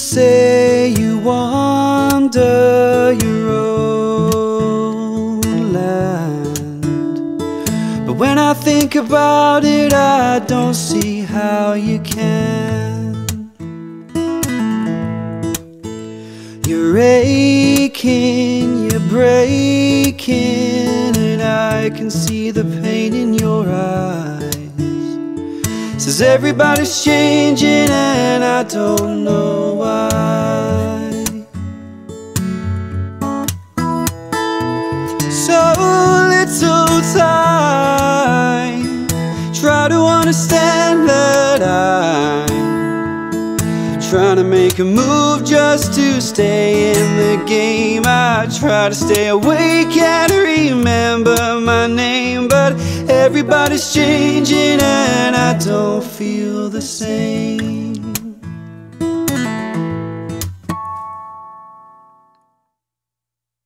say you wander your own land, but when I think about it, I don't see how you can. You're aching, you're breaking, and I can see the pain in your eyes. Says everybody's changing and I don't know why. So little time, try to understand that I'm trying to make a move just to stay in the game. I try to stay awake and remember my name, but everybody's changing and I don't feel the same.